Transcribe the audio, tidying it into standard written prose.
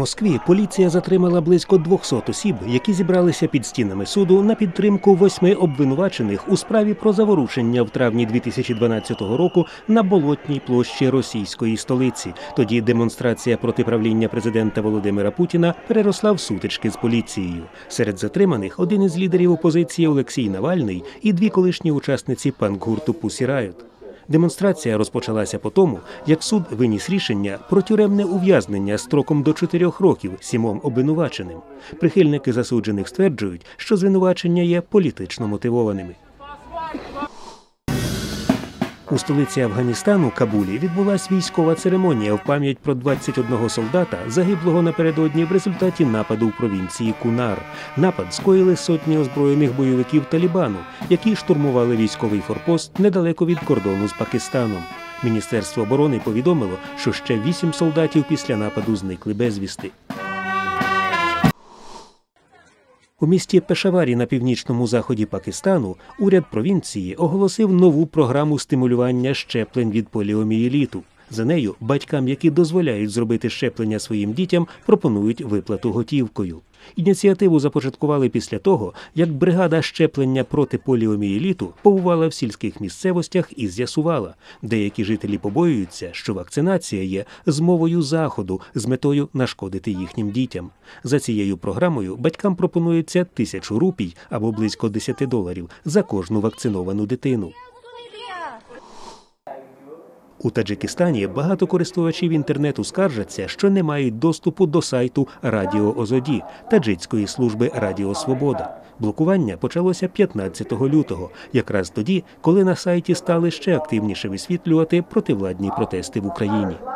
Москві поліція затримала близько 200 осіб, які зібралися під стінами суду на підтримку 8 обвинувачених у справі про заворушення в травні 2012 року на Болотній площі російської столиці. Тоді демонстрація проти правління президента Володимира Путіна переросла в сутички з поліцією. Серед затриманих один із лідерів опозиції Олексій Навальний і 2 колишні учасниці панк-гурту Pussy Riot. Демонстрація розпочалася по тому, як суд виніс рішення про тюремне ув'язнення строком до 4 років 7 обвинуваченим. Прихильники засуджених стверджують, що звинувачення є політично мотивованими. У столиці Афганістану, Кабулі, відбулась військова церемонія в пам'ять про 21 солдата, загиблого напередодні в результаті нападу в провінції Кунар. Напад скоїли сотні озброєних бойовиків Талібану, які штурмували військовий форпост недалеко від кордону з Пакистаном. Міністерство оборони повідомило, що ще 8 солдатів після нападу зникли безвісти. У місті Пешаварі на північному заході Пакистану уряд провінції оголосив нову програму стимулювання щеплень від поліомієліту. За нею батькам, які дозволяють зробити щеплення своїм дітям, пропонують виплату готівкою. Ініціативу започаткували після того, як бригада щеплення проти поліомієліту побувала в сільських місцевостях і з'ясувала, деякі жителі побоюються, що вакцинація є змовою Заходу з метою нашкодити їхнім дітям. За цією програмою батькам пропонується 1000 рупій або близько $10 за кожну вакциновану дитину. У Таджикистані багато користувачів інтернету скаржаться, що не мають доступу до сайту Радіо Озоді, таджикської служби Радіо Свобода. Блокування почалося 15 лютого, якраз тоді, коли на сайті стали ще активніше висвітлювати противладні протести в Україні.